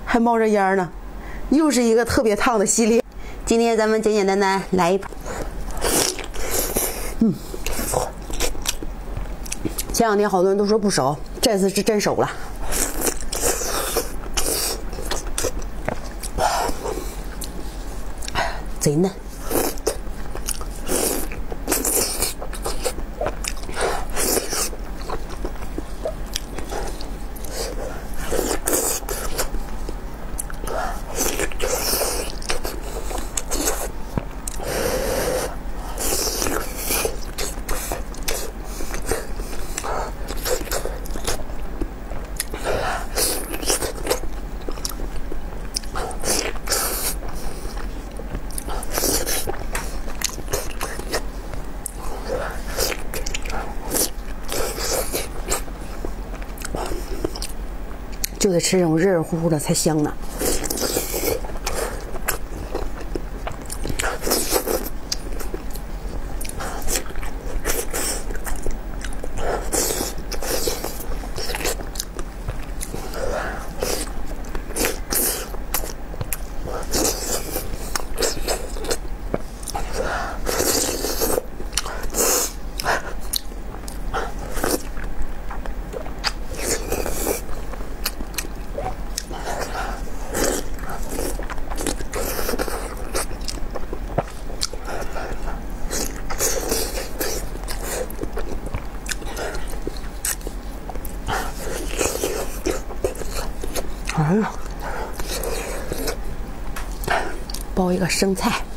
还冒着烟呢，又是一个特别烫的系列。今天咱们简简单单来一盘。前两天好多人都说不熟，这次是真熟了。贼嫩。就得吃这种热热乎乎的才香呢。哎呀，包一个生菜。